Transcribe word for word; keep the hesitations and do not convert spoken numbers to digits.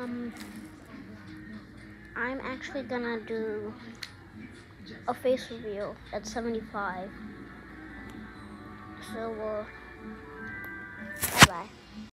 um, I'm actually gonna do a face reveal at seventy-five. So, uh,